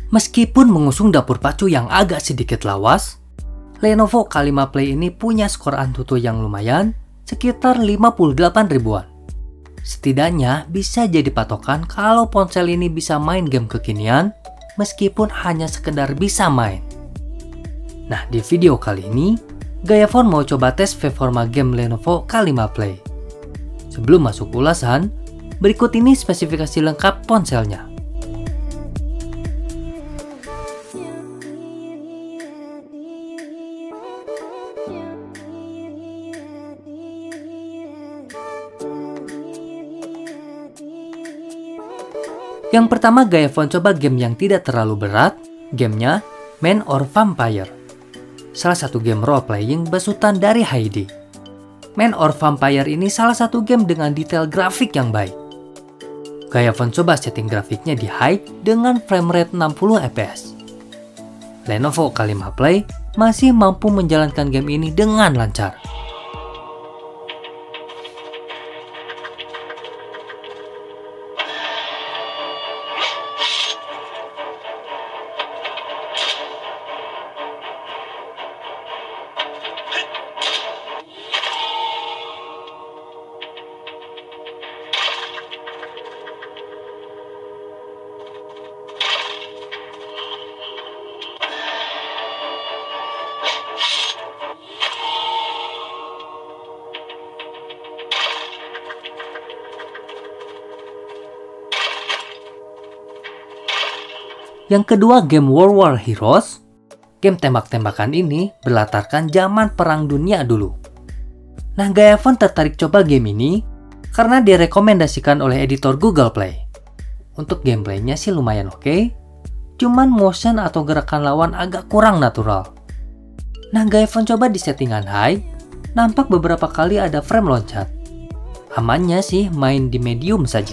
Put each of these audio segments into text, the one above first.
Meskipun mengusung dapur pacu yang agak sedikit lawas, Lenovo K5 Play ini punya skor Antutu yang lumayan, sekitar 58 ribuan. Setidaknya bisa jadi patokan kalau ponsel ini bisa main game kekinian, meskipun hanya sekedar bisa main. Nah, di video kali ini, Gayafon mau coba tes performa game Lenovo K5 Play. Sebelum masuk ulasan, berikut ini spesifikasi lengkap ponselnya. Yang pertama, Gayafon coba game yang tidak terlalu berat, gamenya Man or Vampire. Salah satu game role-playing besutan dari Heidi. Man or Vampire ini salah satu game dengan detail grafik yang baik. Gayafon coba setting grafiknya di high dengan framerate 60 fps. Lenovo K5 Play masih mampu menjalankan game ini dengan lancar. Yang kedua, game World War Heroes. Game tembak-tembakan ini berlatarkan zaman Perang Dunia dulu. Nah, Gayafon tertarik coba game ini karena direkomendasikan oleh editor Google Play. Untuk gameplaynya sih lumayan oke, cuman motion atau gerakan lawan agak kurang natural. Nah, Gayafon coba di settingan high, nampak beberapa kali ada frame loncat. Amannya sih main di medium saja.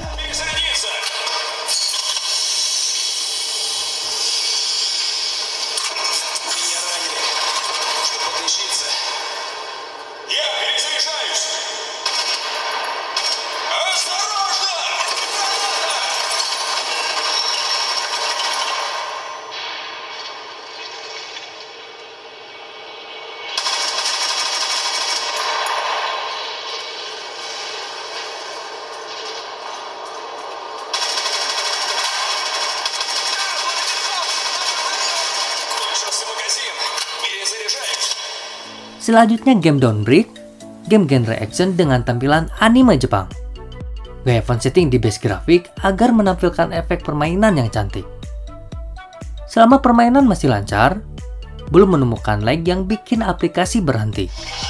Selanjutnya game Dawnbreak, game genre action dengan tampilan anime Jepang. Gayafon setting di base grafik agar menampilkan efek permainan yang cantik. Selama permainan masih lancar, belum menemukan lag yang bikin aplikasi berhenti.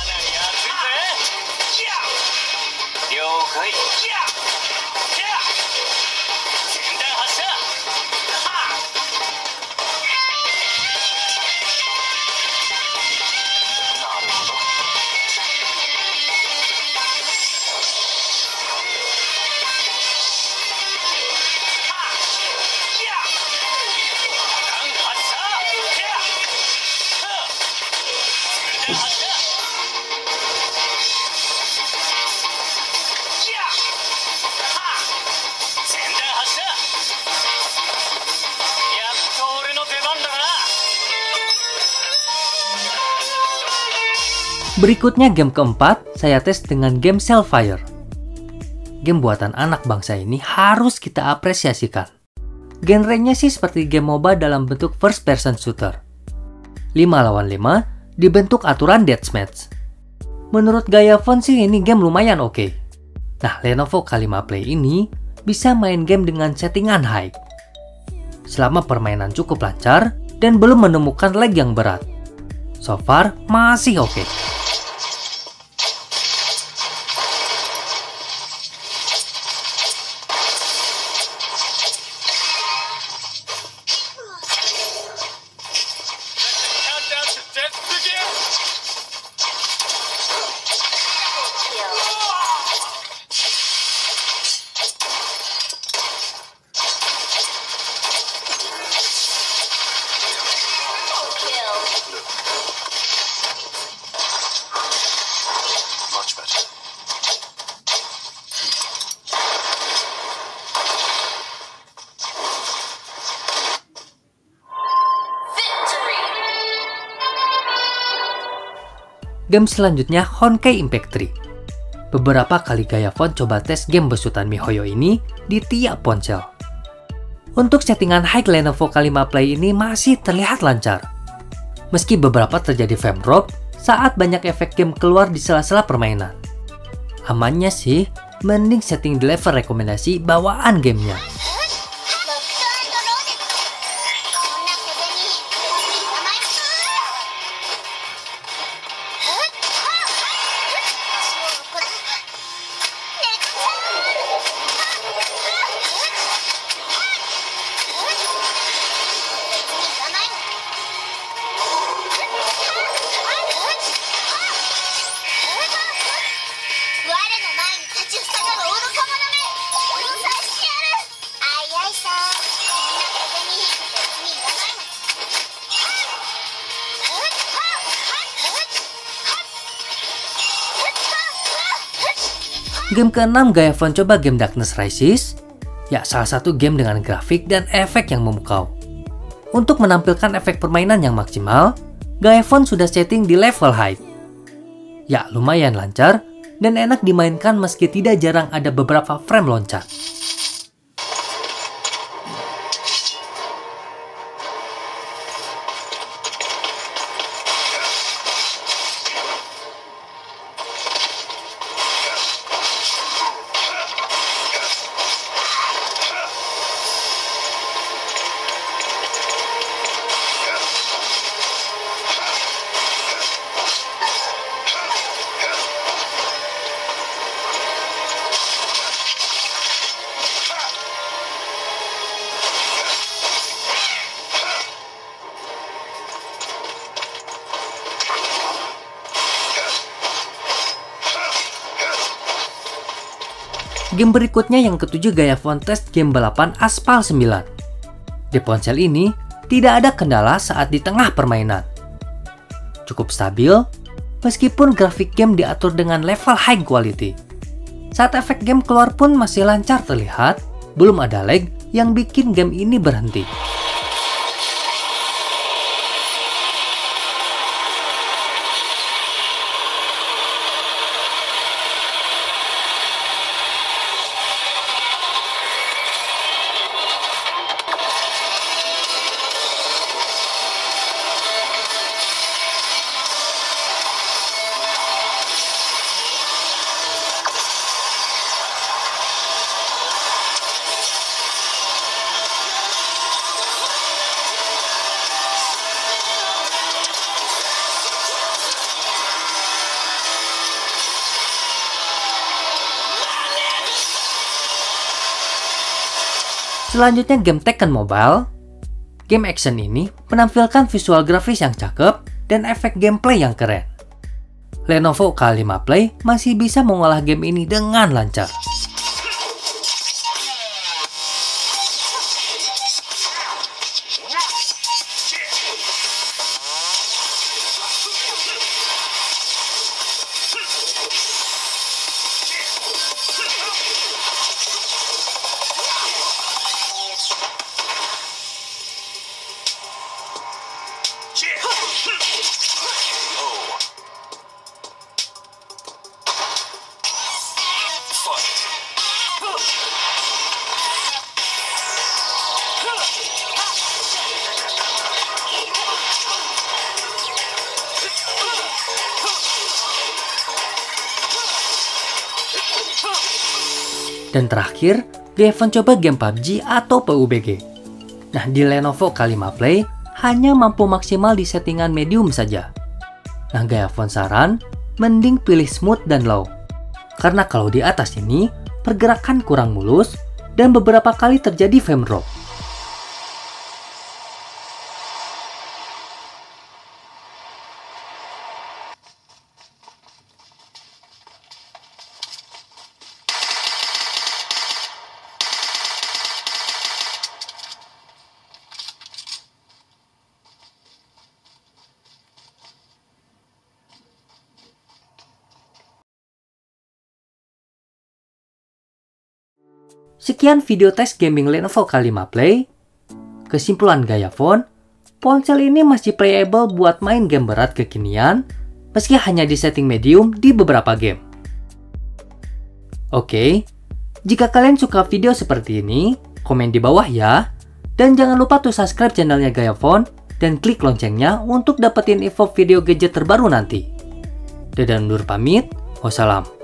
Berikutnya game keempat, saya tes dengan game Cellfire. Game buatan anak bangsa ini harus kita apresiasikan. Genrenya sih seperti game MOBA dalam bentuk first person shooter. 5 lawan 5 dibentuk aturan deathmatch. Menurut Gayafon sih ini game lumayan oke. Nah, Lenovo K5 Play ini bisa main game dengan settingan high. Selama permainan cukup lancar dan belum menemukan lag yang berat. So far masih oke. Game selanjutnya Honkai Impact 3. Beberapa kali Gayaphone coba tes game besutan MiHoYo ini di tiap ponsel. Untuk settingan high Lenovo K5 Play ini masih terlihat lancar. Meski beberapa terjadi frame drop saat banyak efek game keluar di sela-sela permainan. Amannya sih, mending setting di level rekomendasi bawaan gamenya. Game ke-6 Gayaphone coba game Darkness Rises. Ya, salah satu game dengan grafik dan efek yang memukau. Untuk menampilkan efek permainan yang maksimal, Gayaphone sudah setting di level high. Ya, lumayan lancar dan enak dimainkan meski tidak jarang ada beberapa frame loncat. Game berikutnya yang ketujuh Gayaphone test game balapan Aspal 9. Di ponsel ini, tidak ada kendala saat di tengah permainan. Cukup stabil, meskipun grafik game diatur dengan level high quality. Saat efek game keluar pun masih lancar terlihat, belum ada lag yang bikin game ini berhenti. Selanjutnya game Tekken Mobile. Game action ini menampilkan visual grafis yang cakep dan efek gameplay yang keren. Lenovo K5 Play masih bisa mengolah game ini dengan lancar. Dan terakhir, Gayaphone coba game PUBG atau PUBG. Nah, di Lenovo K5 Play hanya mampu maksimal di settingan medium saja. Nah, Gayaphone saran, mending pilih smooth dan low. Karena kalau di atas ini, pergerakan kurang mulus dan beberapa kali terjadi frame drop. Sekian video tes gaming Lenovo K5 Play. Kesimpulan Gayaphone, ponsel ini masih playable buat main game berat kekinian, meski hanya di setting medium di beberapa game. Oke, jika kalian suka video seperti ini, komen di bawah ya. Dan jangan lupa tuh subscribe channelnya Gayaphone dan klik loncengnya untuk dapetin info video gadget terbaru nanti. Dadah undur pamit, wassalam.